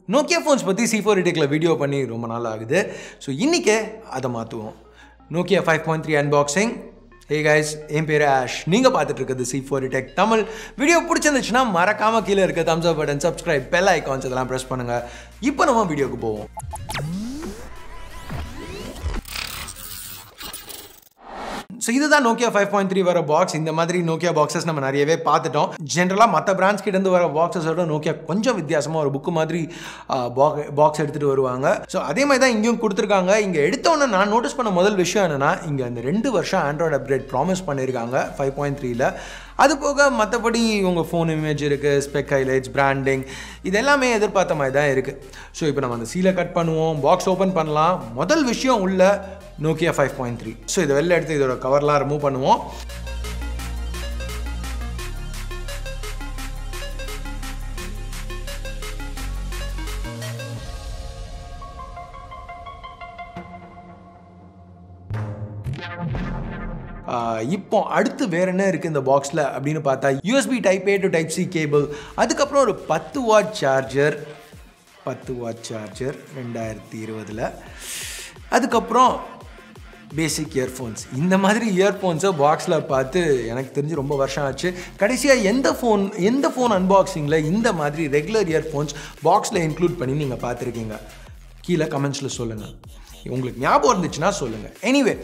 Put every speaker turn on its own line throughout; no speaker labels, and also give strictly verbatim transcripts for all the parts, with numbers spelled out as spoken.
Nokia phones பற்றி C four டெக்கில் video பண்ணி ரொம்ப நாள் ஆகுது. ஸோ இன்றைக்கே அதை மாற்றுவோம். Nokia five point three unboxing. Hey guys, என் பேர் ஆஷ். நீங்கள் பார்த்துட்டு இருக்கிறது C four tech Tamil. Video பிடிச்சிருந்துச்சுன்னா மறக்காமல் கீழே இருக்க thumbs up button, subscribe, bell icons இதெல்லாம் ப்ரெஸ் பண்ணுங்கள். இப்போ நம்ம வீடியோக்கு போவோம். ஸோ இதுதான் நோக்கியா ஃபைவ் பாயிண்ட் த்ரீ வர பாக்ஸ். இந்த மாதிரி நோக்கியா பாக்ஸஸ் நம்ம நிறையவே பார்த்துட்டோம். ஜென்ரலாக மற்ற பிராண்ட்ஸ் கிட்டேருந்து வர பாக்ஸஸோட நோக்கியா கொஞ்சம் வித்தியாசமாக ஒரு புக்கு மாதிரி பாக்ஸ் எடுத்துகிட்டு வருவாங்க. ஸோ அதே மாதிரி தான் இங்கேயும் கொடுத்துருக்காங்க. இங்கே எடுத்தோன்னே நான் நோட்டீஸ் பண்ண முதல் விஷயம் என்னென்னா, இங்கே அந்த ரெண்டு வருஷம் ஆண்ட்ராய்டு அப்கிரேட் ப்ராமிஸ் பண்ணியிருக்காங்க ஃபைவ் பாயிண்ட் த்ரீல. அது போக மற்றபடி உங்கள் ஃபோன் இமேஜ் இருக்குது, ஸ்பெக் ஹைலைட்ஸ், பிராண்டிங், இது எல்லாமே எதிர்பார்த்த மாதிரி தான் இருக்குது. ஸோ இப்போ நம்ம அந்த சீலை கட் பண்ணுவோம், பாக்ஸ் ஓப்பன் பண்ணலாம். முதல் விஷயம் உள்ள Nokia five point three. So இதை வெளில எடுத்து இதோட கவர்லாம் ரிமூவ் பண்ணுவோம். இப்போ அடுத்து வேறு என்ன இருக்குது இந்த பாக்ஸில் அப்படின்னு பார்த்தா, USB type A to type C cable, அதுக்கப்புறம் ஒரு பத்து வாட் சார்ஜர் பத்து வாட் சார்ஜர் ரெண்டாயிரத்தி இருபதில் அதுக்கப்புறம் பேசிக் இயர்ஃபோன்ஸ். இந்த மாதிரி இயர்ஃபோன்ஸை பாக்ஸில் பார்த்து எனக்கு தெரிஞ்சு ரொம்ப வருஷம் ஆச்சு. கடைசியாக எந்த ஃபோன் எந்த ஃபோன் அன்பாக்சிங்கில் இந்த மாதிரி ரெகுலர் இயர்ஃபோன்ஸ் பாக்ஸில் இன்க்ளூட் பண்ணி நீங்கள் பார்த்துருக்கீங்க? கீழே கமெண்ட்ஸில் சொல்லுங்கள். உங்களுக்கு ஞாபகம் இருந்துச்சுன்னா சொல்லுங்கள். எனிவே,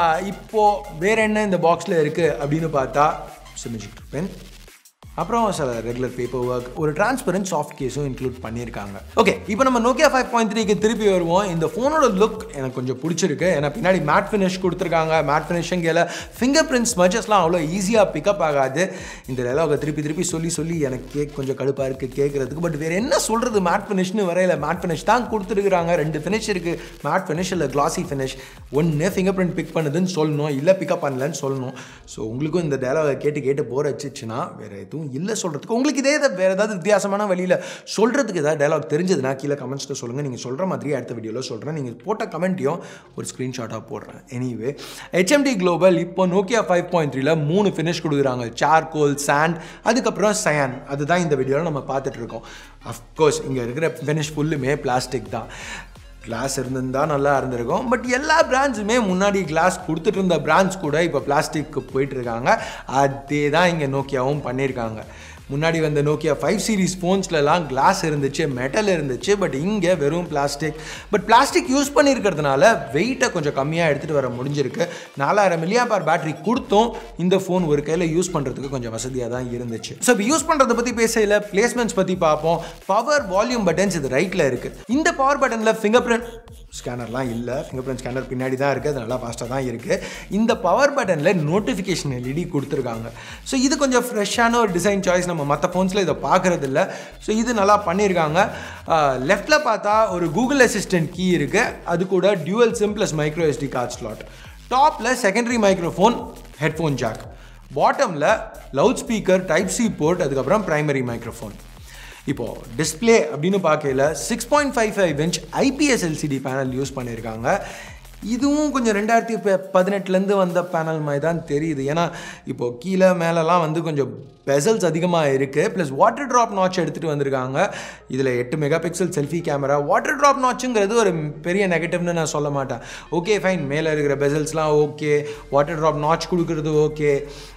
இப்போது வேறு என்ன இந்த பாக்ஸில் இருக்குது அப்படின்னு பார்த்தா, சிமிஜிக் பென், அப்புறம் சில ரெகுலர் பேப்பர் ஒர்க், ஒரு டிரான்ஸ்பரண்ட் சாஃப்ட் கேஸும் இன்க்ளூட் பண்ணியிருக்காங்க. ஓகே, இப்போ நம்ம நோக்கியா ஃபைவ் பாயிண்ட் த்ரீக்கு திருப்பி வருவோம். இந்த ஃபோனோட லுக் எனக்கு கொஞ்சம் பிடிச்சிருக்கு. ஏன்னா பின்னாடி மேட் ஃபினிஷ் கொடுத்துருக்காங்க. மேட் ஃபினிஷிங்கில் ஃபிங்கர் பிரிண்ட் ஸ்மச்சஸ்லாம் அவ்வளோ ஈஸியாக பிக்கப் ஆகாது. இந்த டயலாகை திருப்பி திருப்பி சொல்லி சொல்லி எனக்கு கேக் கொஞ்சம் கடுப்பாக இருக்குது கேட்குறதுக்கு. பட் வேறு என்ன சொல்கிறது, மேட் ஃபினிஷ்னு வரையில மேட் ஃபினிஷ் தான் கொடுத்துருக்குறாங்க. ரெண்டு ஃபினிஷ் இருக்குது, மேட் ஃபினிஷ் இல்லை கிளாசி ஃபினிஷ். ஒன்று ஃபிங்கர் பிரிண்ட் பிக் பண்ணுதுன்னு சொல்லணும், இல்லை பிக்கப் பண்ணலன்னு சொல்லணும். ஸோ உங்களுக்கும் இந்த டயலாகை கேட்டு கேட்டு போர் வச்சுச்சுன்னா வேறு எதுவும் இல்லை சொல்கிறதுக்கு. உங்களுக்கு இதே வேறு ஏதாவது வித்தியாசமான வழியில் சொல்கிறதுக்கு ஏதாவது டயலாக் தெரிஞ்சதுன்னா கீழே கமெண்ட்ஸில் சொல்லுங்கள். நீங்கள் சொல்கிற மாதிரி அடுத்த வீடியோவில் சொல்கிறேன். நீங்கள் போட்ட கமெண்ட்டையும் ஒரு ஸ்க்ரீன்ஷாட்டாக போடுறேன். எனிவே, ஹெச்எம்டி குளோபல் இப்போ நோக்கியா ஃபைவ் பாயிண்ட் த்ரீல மூணு ஃபினிஷ் கொடுக்குறாங்க. சார்கோல், சாண்ட், அதுக்கப்புறம் சயான். அதுதான் இந்த வீடியோவில் நம்ம பார்த்துட்டு இருக்கோம். அஃப்கோர்ஸ் இங்கே இருக்கிற ஃபினிஷ் ஃபுல்லுமே பிளாஸ்டிக் தான். கிளாஸ் இருந்திருந்தா நல்லா இருந்திருக்கும். பட் எல்லா பிராண்ட்ஸுமே முன்னாடி கிளாஸ் கொடுத்துட்டு இருந்த பிராண்ட்ஸ் கூட இப்போ பிளாஸ்டிக்கு போயிட்டுருக்காங்க. அதே தான் இங்கே நோக்கியாவும் பண்ணியிருக்காங்க. முன்னாடி வந்த நோக்கியா ஃபைவ் சீரிஸ் ஃபோன்ஸ்லலாம் கிளாஸ் இருந்துச்சு, மெட்டல் இருந்துச்சு. பட் இங்கே வெறும் பிளாஸ்டிக். பட் பிளாஸ்டிக் யூஸ் பண்ணியிருக்கிறதுனால வெயிட்டை கொஞ்சம் கம்மியாக எடுத்துகிட்டு வர முடிஞ்சிருக்கு. நாலாயிரம் மில்லியாம்பார் பேட்டரி கொடுத்தும் இந்த ஃபோன் ஒரு கையில் யூஸ் பண்ணுறதுக்கு கொஞ்சம் வசதியாக தான் இருந்துச்சு. ஸோ இப்போ யூஸ் பண்ணுறதை பற்றி பேசல, பிளேஸ்மெண்ட்ஸ் பற்றி பார்ப்போம். பவர், வால்யூம் பட்டன்ஸ் இது ரைட்டில் இருக்குது. இந்த பவர் பட்டனில் ஃபிங்கர் பிரிண்ட் ஸ்கேனர்லாம் இல்லை. ஃபிங்கர் பிரிண்ட் ஸ்கேனர் பின்னாடி தான் இருக்குது. அது நல்லா ஃபாஸ்ட்டாக தான் இருக்குது. இந்த பவர் பட்டனில் நோட்டிஃபிகேஷன் எல்இடி கொடுத்துருக்காங்க. ஸோ இது கொஞ்சம் ஃப்ரெஷ்ஷான ஒரு டிசைன் சாய்ஸ். நம்ம மற்ற ஃபோன்ஸில் இதை பார்க்குறது இல்லை. ஸோ இது நல்லா பண்ணியிருக்காங்க. லெஃப்டில் பார்த்தா ஒரு கூகுள் அசிஸ்டன்ட் கீ இருக்குது. அது கூட dual SIM plus micro SD card slot. டாப்பில் செகண்டரி மைக்ரோஃபோன், ஹெட்ஃபோன் ஜாக். பாட்டமில் loud speaker, type C port, அதுக்கப்புறம் பிரைமரி மைக்ரோஃபோன். இப்போது டிஸ்பிளே அப்படின்னு பார்க்கல six point five five inch IPS LCD panel use பண்ணியிருக்காங்க. இதுவும் கொஞ்சம் ரெண்டாயிரத்தி பதினெட்டுலேருந்து வந்த பேனல் மாதிரி தான் தெரியுது. ஏன்னா இப்போது கீழே மேலெலாம் வந்து கொஞ்சம் பெசல்ஸ் அதிகமாக இருக்குது. ப்ளஸ் வாட்டர் ட்ராப் நாட்ச் எடுத்துகிட்டு வந்திருக்காங்க. இதில் எட்டு megapixel selfie camera. Water drop நாட்சுங்கிறது ஒரு பெரிய நெகட்டிவ்னு நான் சொல்ல மாட்டேன். ஓகே ஃபைன், மேலே இருக்கிற பெசல்ஸ்லாம் ஓகே, வாட்டர் ட்ராப் நாட்ச் கொடுக்குறது ஓகே.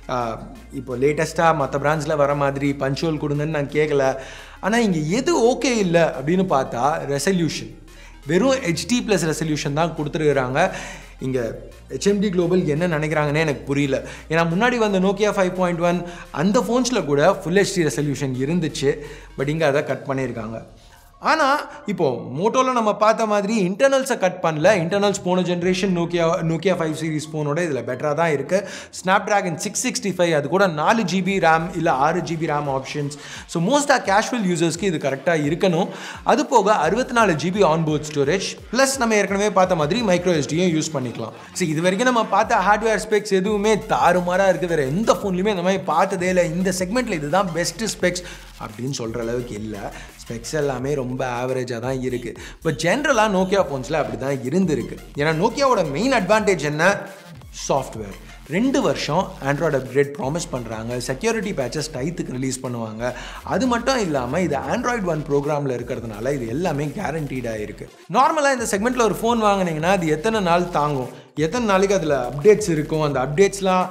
இப்போ லேட்டஸ்ட்டாக மற்ற பிராண்ட்ஸில் வர மாதிரி பஞ்சுவல் கொடுங்கன்னு நான் கேட்கல. ஆனால் இங்கே எது ஓகே இல்லை அப்படின்னு பார்த்தா ரெசல்யூஷன். வெறும் ஹெச்டி ப்ளஸ் ரெசல்யூஷன் தான் கொடுத்துருக்குறாங்க. இங்கே ஹெச்எம்டி குளோபல் என்ன நினைக்கிறாங்கன்னே எனக்கு புரியல. ஏன்னா முன்னாடி வந்த நோக்கியா ஃபைவ் பாயிண்ட் ஒன் அந்த ஃபோன்ஸில் கூட ஃபுல் ஹெச்டி ரெசல்யூஷன் இருந்துச்சு. பட் இங்கே அதை கட் பண்ணியிருக்காங்க. ஆனால் இப்போது மோட்டோவில் நம்ம பார்த்த மாதிரி இன்டர்னல்ஸை கட் பண்ணல. இன்டர்னல்ஸ் போன generation Nokia Nokia five series ஃபோனோட இதில் பெட்டராக தான் இருக்குது. Snapdragon six sixty five அது கூட நாலு ஜிபி ரேம் இல்லை ஆறு ஜிபி ரேம் ஆப்ஷன்ஸ். ஸோ மோஸ்ட்டாக கேஷுவல் யூசர்ஸ்க்கு இது கரெக்டாக இருக்கணும். அது போக அறுபத்தி நாலு ஜிபி ஆன்போர்ட் ஸ்டோரேஜ் ப்ளஸ் நம்ம ஏற்கனவே பார்த்த மாதிரி மைக்ரோ எஸ்டியும் யூஸ் பண்ணிக்கலாம். ஸோ இது வரைக்கும் நம்ம பார்த்த ஹார்ட்வேர் ஸ்பெக்ஸ் எதுவுமே தாறுமாறாக இருக்குது. வேறு எந்த ஃபோன்லையுமே இந்த மாதிரி பார்த்ததே இல்லை. இந்த செக்மெண்ட்டில் இதுதான் பெஸ்ட்டு ஸ்பெக்ஸ் அப்படின்னு சொல்கிற அளவுக்கு இல்லை. ஸ்பெக்ஸ் எல்லாமே ரொம்ப ஆவரேஜாக தான் இருக்குது. பட் ஜென்ரலாக நோக்கியா ஃபோன்ஸில் அப்படி தான் இருந்திருக்கு. ஏன்னா நோக்கியாவோட மெயின் அட்வான்டேஜ் என்ன? சாஃப்ட்வேர். ரெண்டு வருஷம் ஆண்ட்ராய்டு அப்கிரேட் ப்ராமிஸ் பண்ணுறாங்க. செக்யூரிட்டி பேச்சஸ் டைத்துக்கு ரிலீஸ் பண்ணுவாங்க. அது மட்டும் இல்லாமல் இது ஆண்ட்ராய்டு ஒன் ப்ரோக்ராமில் இருக்கிறதுனால இது எல்லாமே கேரண்டீடாக இருக்குது. நார்மலாக இந்த செக்மெண்ட்டில் ஒரு ஃபோன் வாங்கினீங்கன்னா அது எத்தனை நாள் தாங்கும், எத்தனை நாளைக்கு அதில் அப்டேட்ஸ் இருக்கும், அந்த அப்டேட்ஸ்லாம்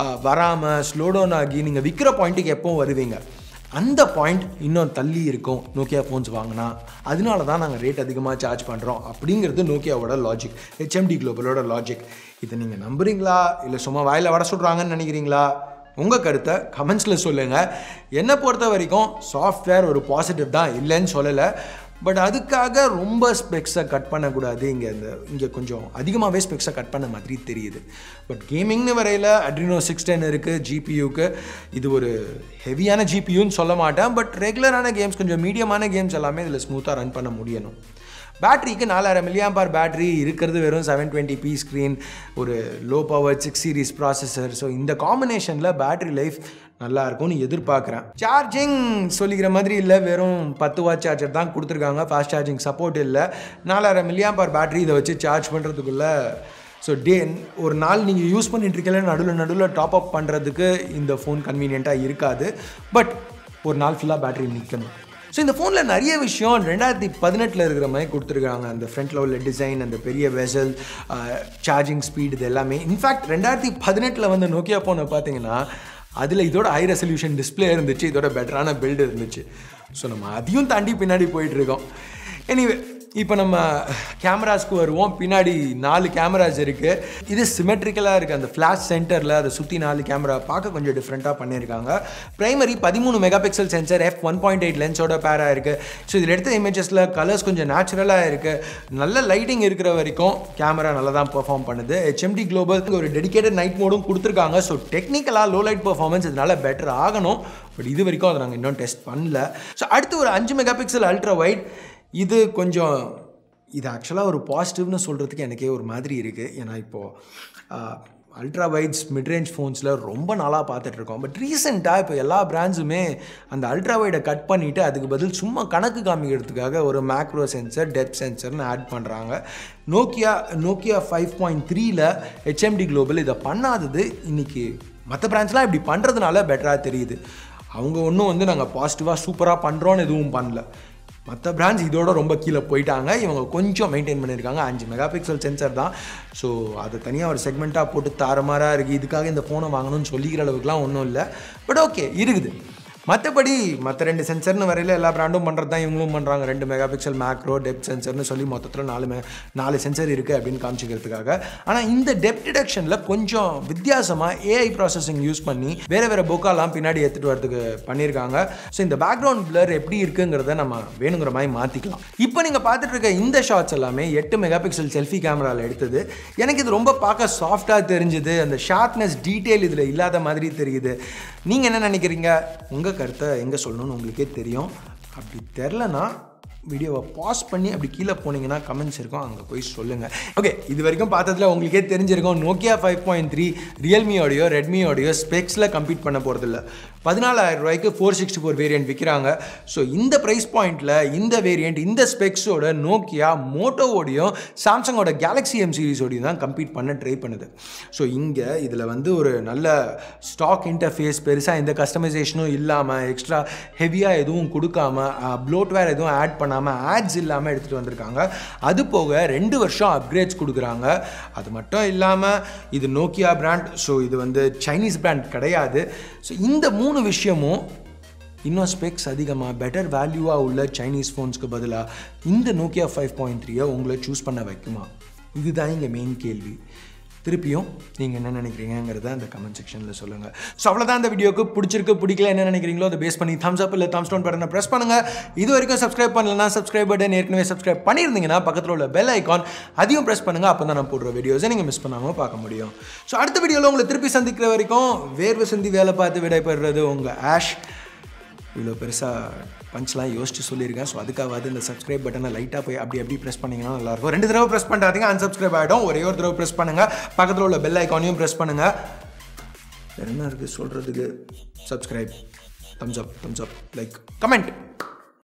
வராமல் ஸ்லோ டவுன் ஆகி நீங்கள் விற்கிற பாயிண்ட்டுக்கு எப்போ வருவீங்க, அந்த பாயிண்ட் இன்னும் தள்ளி இருக்கும் நோக்கியா ஃபோன்ஸ் வாங்கினா. அதனால தான் நாங்கள் ரேட் அதிகமாக சார்ஜ் பண்ணுறோம் அப்படிங்கிறது நோக்கியாவோட லாஜிக், ஹெச்எம்டி குளோபலோட லாஜிக். இதை நீங்கள் நம்புறீங்களா இல்லை சும்மா வாயில் வர சொல்கிறாங்கன்னு நினைக்கிறீங்களா? உங்கள் கருத்தை கமெண்ட்ஸில் சொல்லுங்கள். என்னை பொறுத்த வரைக்கும் சாஃப்ட்வேர் ஒரு பாசிட்டிவ் தான், இல்லைன்னு சொல்லலை. பட் அதுக்காக ரொம்ப ஸ்பெக்ஸை கட் பண்ணக்கூடாது. இங்கே இந்த இங்கே கொஞ்சம் அதிகமாகவே ஸ்பெக்ஸை கட் பண்ண மாதிரி தெரியுது. பட் கேமிங்னு வரையில் அட்ரினோ சிக்ஸ் டென் இருக்குது ஜிபியூக்கு. இது ஒரு ஹெவியான ஜிபியூன்னு சொல்ல மாட்டேன், பட் ரெகுலரான கேம்ஸ், கொஞ்சம் மீடியமான கேம்ஸ் எல்லாமே இதில் ஸ்மூத்தாக ரன் பண்ண முடியணும். பேட்டரிக்கு நாலாயிரம் மில்லியாம் பார் பேட்டரி இருக்கிறது, வெறும் செவன் டுவெண்ட்டி பி ஸ்க்ரீன், ஒரு low power six series processor. So இந்த காம்பினேஷனில் பேட்டரி லைஃப் நல்லா இருக்கும்னு எதிர்பார்க்குறேன். சார்ஜிங் சொல்லிக்கிற மாதிரி இல்லை, வெறும் பத்து வாட் சார்ஜர் தான் கொடுத்துருக்காங்க. ஃபாஸ்ட் சார்ஜிங் சப்போர்ட் இல்லை. நாலாயிரம் மில்லியாம் பார் பேட்டரி இதை வச்சு சார்ஜ் பண்ணுறதுக்குள்ளே ஸோ டே ஒரு நாள் நீங்கள் யூஸ் பண்ணிட்டு இருக்கல நடுவில் நடுவில் டாப் அப் பண்ணுறதுக்கு இந்த ஃபோன் கன்வீனியண்ட்டாக இருக்காது. பட் ஒரு நாள் ஃபுல்லாக பேட்டரி நிற்கணும். ஸோ இந்த ஃபோனில் நிறைய விஷயம் ரெண்டாயிரத்தி பதினெட்டில் இருக்கிற மாதிரி கொடுத்துருக்காங்க. அந்த ஃப்ரண்ட்டில் உள்ள டிசைன், அந்த பெரிய வெசல், சார்ஜிங் ஸ்பீட், இது எல்லாமே. இன்ஃபேக்ட் ரெண்டாயிரத்தி பதினெட்டில் வந்து நோக்கியா ஃபோனை பார்த்தீங்கன்னா அதில் இதோட ஹை ரெசல்யூஷன் டிஸ்பிளே இருந்துச்சு, இதோட பெட்டரான பில்டு இருந்துச்சு. ஸோ நம்ம அதையும் தாண்டி பின்னாடி போயிட்டுருக்கோம். எனிவே இப்போ நம்ம கேமராஸ்க்கு வருவோம். பின்னாடி நாலு கேமராஸ் இருக்குது. இது சிமெட்ரிக்கலாக இருக்குது. அந்த ஃப்ளாஷ் சென்டரில் அதை சுற்றி நாலு கேமரா பார்க்க கொஞ்சம் டிஃப்ரெண்ட்டாக பண்ணியிருக்காங்க. ப்ரைமரி பதிமூணு megapixel sensor, F one point eight லென்ஸோட பேராக இருக்குது. ஸோ இதில் எடுத்த இமேஜஸில் கலர்ஸ் கொஞ்சம் நேச்சுரலாக இருக்குது. நல்ல லைட்டிங் இருக்கிற வரைக்கும் கேமரா நல்லா தான் பெர்ஃபார்ம் பண்ணுது. ஹெச்எம்டி குளோபல் ஒரு டெடிகேட்டட் நைட் மோடும் கொடுத்துருக்காங்க. ஸோ டெக்னிக்கலாக லோ லைட் பெர்ஃபார்மன்ஸ் இதனால் பெட்டர் ஆகணும். பட் இது வரைக்கும் அதை நாங்கள் இன்னும் டெஸ்ட் பண்ணல. ஸோ அடுத்து ஒரு அஞ்சு மெகா பிக்சல் அல்ட்ரா வைட். இது கொஞ்சம் இது ஆக்சுவலாக ஒரு பாசிட்டிவ்னு சொல்கிறதுக்கு எனக்கே ஒரு மாதிரி இருக்குது. ஏன்னா இப்போது அல்ட்ரா வைட்ஸ் மிட்ரேஞ்ச் ஃபோன்ஸில் ரொம்ப நாளாக பார்த்துட்ருக்கோம். பட் ரீசெண்டாக இப்போ எல்லா பிராண்ட்ஸுமே அந்த அல்ட்ரா வைடை கட் பண்ணிவிட்டு அதுக்கு பதில் சும்மா கணக்கு காமிக்கிறதுக்காக ஒரு மேக்ரோ சென்சர், டெப்த் சென்சர்னு ஆட் பண்ணுறாங்க. நோக்கியா நோக்கியா ஃபைவ் பாயிண்ட் த்ரீல ஹெச்எம்டி குளோபல் இதை பண்ணாதது இன்றைக்கி மற்ற பிராண்ட்ஸ்லாம் இப்படி பண்ணுறதுனால பெட்டராக தெரியுது. அவங்க ஒன்றும் வந்து நாங்கள் பாசிட்டிவாக சூப்பராக பண்ணுறோன்னு எதுவும் பண்ணல. மற்ற பிராண்ட்ஸ் இதோட ரொம்ப கீழே போயிட்டாங்க. இவங்க கொஞ்சம் மெயின்டைன் பண்ணியிருக்காங்க. அஞ்சு மெகா பிக்சல் சென்சர் தான். ஸோ அதை தனியாக ஒரு செக்மெண்ட்டாக போட்டு தாறுமாறாக இருக்குது. இதுக்காக இந்த ஃபோனை வாங்கணும்னு சொல்லிக்கிற அளவுக்குலாம் ஒன்றும் இல்லை. பட் ஓகே இருக்குது. மற்றபடி மற்ற ரெண்டு சென்சர்னு வரையில் எல்லா பிராண்டும் பண்ணுறது தான் இவங்களும் பண்ணுறாங்க. ரெண்டு மெகா பிக்சல் மேக்ரோ, டெப்த் சென்சர்னு சொல்லி மொத்தத்தில் நாலு மே நாலு சென்சர் இருக்குது அப்படின்னு காமிச்சிக்கிறதுக்காக. ஆனால் இந்த டெப்த் டிடெக்ஷனில் கொஞ்சம் வித்தியாசமாக ஏஐ ப்ராசஸிங் யூஸ் பண்ணி வேறு வேறு போக்காலாம் பின்னாடி எடுத்துகிட்டு வரதுக்கு பண்ணியிருக்காங்க. ஸோ இந்த பேக்ரவுண்ட் பிளர் எப்படி இருக்குங்கிறத நம்ம வேணுங்கிற மாதிரி மாற்றிக்கலாம். இப்போ நீங்கள் பார்த்துட்டு இருக்க இந்த ஷாட்ஸ் எல்லாமே எட்டு மெகா பிக்சல் செல்ஃபி கேமராவில் எடுத்தது. எனக்கு இது ரொம்ப பார்க்க சாஃப்டாக தெரிஞ்சுது. அந்த ஷார்ப்னஸ், டீட்டெயில் இதில் இல்லாத மாதிரி தெரியுது. நீங்கள் என்ன நினைக்கிறீங்க? உங்கள் கருத்தை எங்கே சொல்லணும்னு உங்களுக்கே தெரியும். அப்படி தெரிலனா வீடியோவை பாஸ் பண்ணி அப்படி கீழே போனீங்கன்னா கமெண்ட்ஸ் இருக்கும், அங்கே போய் சொல்லுங்கள். ஓகே, இது வரைக்கும் பார்த்ததுல உங்களுக்கே தெரிஞ்சிருக்கும் நோக்கியா ஃபைவ் பாயிண்ட் த்ரீ ரியல்மியோடையோ ரெட்மியோடையோ ஸ்பெக்ஸில் கம்பீட் பண்ண போகிறதில்ல. பதினாலாயிரம் ரூபாய்க்கு ஃபோர் சிக்ஸ்டி ஃபோர் வேரியன்ட் விற்கிறாங்க. ஸோ இந்த ப்ரைஸ் பாயிண்டில் இந்த வேரியன்ட் இந்த ஸ்பெக்ஸோட நோக்கியா மோட்டோவோடையும் சாம்சங்கோட கேலக்ஸி எம் சீரிஸோடையும் தான் கம்பீட் பண்ண ட்ரை பண்ணுது. ஸோ இங்கே இதில் வந்து ஒரு நல்ல ஸ்டாக் இன்டர்ஃபேஸ், பெருசாக எந்த கஸ்டமைசேஷனும் இல்லாமல், எக்ஸ்ட்ரா ஹெவியாக எதுவும் கொடுக்காம, ப்ளோட்வேர் எதுவும் ஆட் பண்ணாமல், ஆட்ஸ் இல்லாமல் எடுத்துகிட்டு வந்திருக்காங்க. அது போக ரெண்டு வருஷம் அப்கிரேட்ஸ் கொடுக்குறாங்க. அது மட்டும் இல்லாமல் இது நோக்கியா பிராண்ட். ஸோ இது வந்து சைனீஸ் பிராண்ட் கிடையாது. ஸோ இந்த மூணு விஷயமும் இன்னும் ஸ்பெக்ஸ் அதிகமாக பெட்டர் வேல்யூவாக உள்ள சைனீஸ் ஃபோன்ஸ்க்கு பதிலாக இந்த நோக்கியா ஃபைவ் பாயிண்ட் த்ரீயை உங்களை சூஸ் பண்ண வைக்குமா? இதுதான் இங்கே மெயின் கேள்வி. திருப்பியும் நீங்கள் என்ன நினைக்கிறீங்கிறத அந்த கமெண்ட் செக்ஷனில் சொல்லுங்கள். ஸோ அவ்வளோதான் இந்த வீடியோக்கு. பிடிச்சிருக்கு பிடிக்கல என்ன நினைக்கிறீங்களோ அதை பேஸ் பண்ணி தம்ஸ் அப் இல்லை தம்ஸ் டவுன் பட்டனை ப்ரெஸ் பண்ணுங்கள். இது வரைக்கும் சப்ஸ்கிரைப் பண்ணலன்னா சப்ஸ்கிரைப் பட்டன் ஏற்கனவே சப்ஸ்கிரைப் பண்ணியிருந்தீங்கன்னா பக்கத்தில் உள்ள பெல் ஐக்கான் அதையும் ப்ரெஸ் பண்ணுங்கள். அப்போ தான் நான் போடுற வீடியோஸை நீங்கள் மிஸ் பண்ணாமல் பார்க்க முடியும். ஸோ அடுத்த வீடியோவில் உங்களை திருப்பி சந்திக்கிற வரைக்கும் வேர்வை சிந்தி வேலை பார்த்து விடைபெறுறது உங்கள் ஆஷ். இவ்வளோ பெருசாக பஞ்ச்லாம் யோசிச்சு சொல்லியிருக்கேன். ஸோ அதுக்காவது இந்த சப்ஸ்கிரைப் பட்டனை லைட்டாக போய் அப்படி அப்படி ப்ரெஸ் பண்ணிங்கன்னா நல்லாயிருக்கும். ரெண்டு தடவை ப்ரெஸ் பண்ணுறாதீங்க, அன்சப்ஸ்கிரைப் ஆகிடும். ஒரே ஒரு தடவை ப்ரெஸ் பண்ணுங்கள். பக்கத்தில் உள்ள பெல் ஐக்கானையும் ப்ரெஸ் பண்ணுங்கள். வேறு என்ன இருக்குது சொல்கிறதுக்கு? Subscribe, thumbs up, thumbs up, like, comment.